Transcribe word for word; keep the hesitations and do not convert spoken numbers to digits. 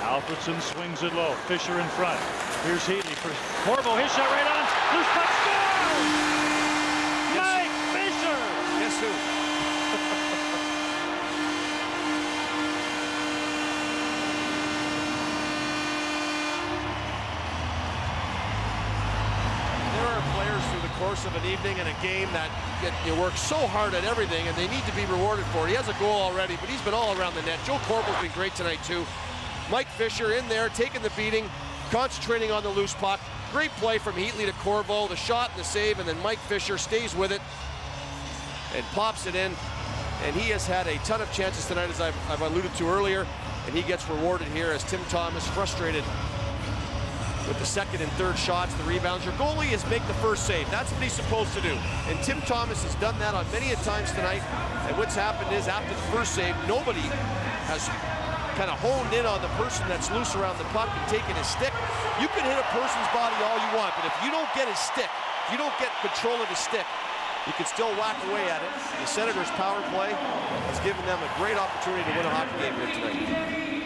Alfredsson swings it low. Fisher in front. Here's Heatley for Corvo. His shot right on. Loose puck score! Mike Fisher! Guess who? There are players through the course of an evening and a game that get, you work so hard at everything, and they need to be rewarded for it. He has a goal already, but he's been all around the net. Joe Corvo's been great tonight too. Mike Fisher in there, taking the beating, concentrating on the loose puck. Great play from Heatley to Corvo, the shot and the save, and then Mike Fisher stays with it and pops it in. And he has had a ton of chances tonight, as I've, I've alluded to earlier, and he gets rewarded here as Tim Thomas, frustrated with the second and third shots, the rebounds. Your goalie is make the first save. That's what he's supposed to do. And Tim Thomas has done that on many a times tonight. And what's happened is after the first save, nobody has kind of honed in on the person that's loose around the puck and taking his stick. You can hit a person's body all you want, but if you don't get his stick, if you don't get control of his stick, you can still whack away at it. The Senators' power play has given them a great opportunity to win a hockey game here tonight.